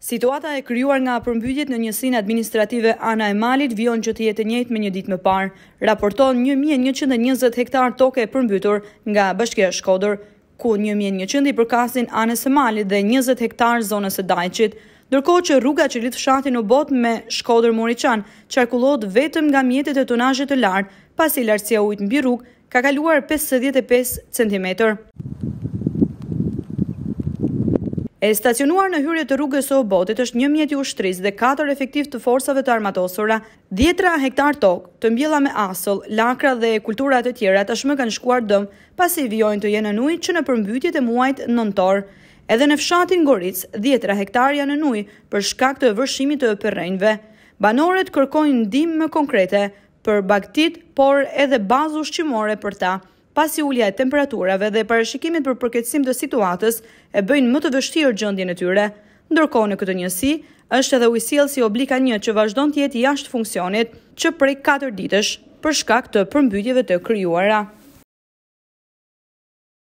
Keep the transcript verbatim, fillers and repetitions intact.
Situata e krijuar nga përmbytjet në njësinë administrative Ana e Malit vijon që të jetë e njëjtë me një ditë më parë. Raporton një mijë e njëqind e njëzet hektar toke e përmbytur nga Bashkia e Shkodër, ku një mijë e njëqind i përkasin Anës së Malit dhe njëzet hektar zonës së Dajçit, ndërkohë që rruga që lidh fshatin Obotit me Shkodër Moriçan qarkullohet vetëm nga mjetet e tonazhit të lartë, pasi lartësia e ujit mbi rrugë ka kaluar pesëdhjetë e pesë centimetër. E stacionuar në hyrje të rrugës së Obotit është një mjet i ushtrisë dhe katër efektiv të forcave të armatosura, dhjetra hektar tokë të mbjella me asull, lakra dhe kultura të tjera tashmë kanë shkuar dëm pasi vijojnë të jenë në ujë që në përmbytjet e muajit nëntor. Edhe në fshatin Goric, dhjetra hektar janë në ujë për shkak të vërshimit të përrenjve. Banorët kërkojnë ndihmë më konkrete për bagtit, por edhe bazë ushqimore për ta, pasi ulja e temperaturave dhe parashikimit për përkeqësim të situatës e bëjnë më të vështirë gjendjen e tyre. Ndërkohë në këtë njësi është edhe ujësjellsi Oblika një që vazhdon të jetë jashtë funksionit që prej katër ditësh për shkak të përmbytjeve të krijuara.